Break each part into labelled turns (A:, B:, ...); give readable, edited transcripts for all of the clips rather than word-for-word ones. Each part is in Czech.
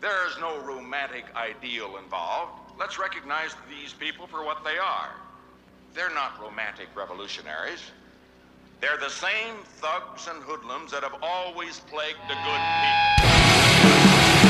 A: There's no romantic ideal involved. Let's recognize these people for what they are. They're not romantic revolutionaries. They're the same thugs and hoodlums that have always plagued the good people.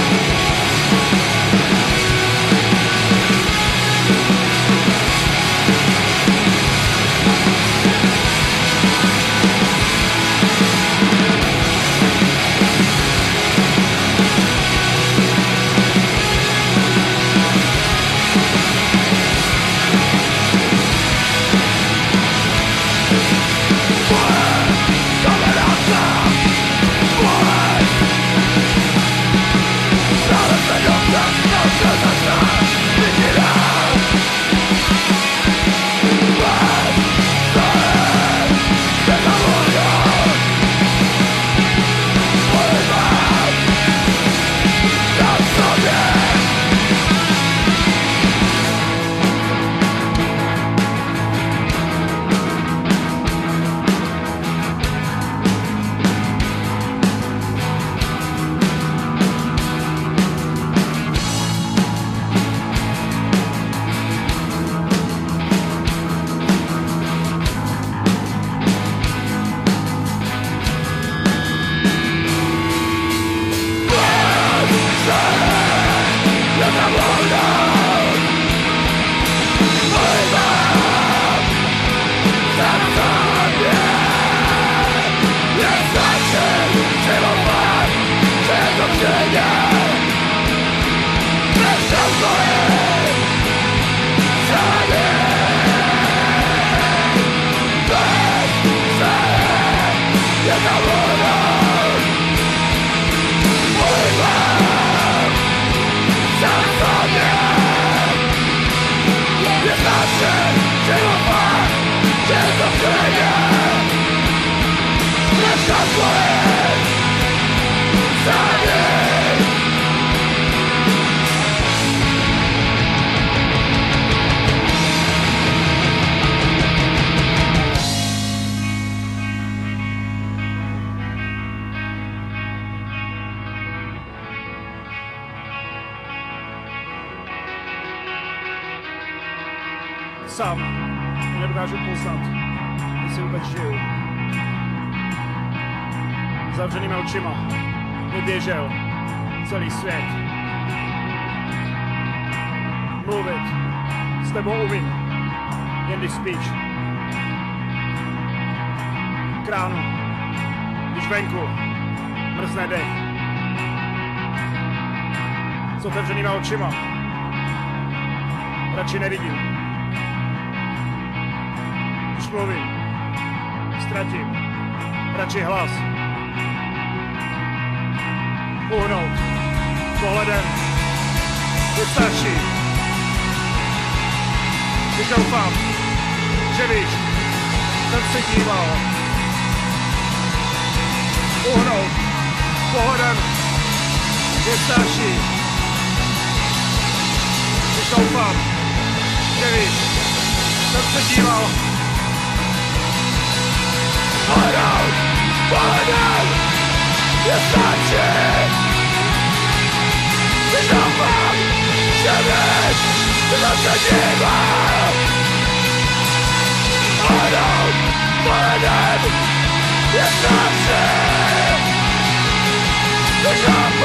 B: Sám nedokážu poznat, jestli vůbec žiju. Zavřenýma očima mi běžel celý svět. Mluvit s tebou umím, jen když spíš. K ránu, když venku mrzne dech. S otevřenýma očima radši nevidím. Mluvím, ztratím radši hlas. Uhnout pohledem je starší. Když doufám, že víš, jsem si díval. Uhnout pohledem je starší. Když doufám, že víš, jsem si díval. Uhnout pohledem je starší. Když doufám, že víš, jsem se díval. Uhnout pohledem je starší. Když doufám,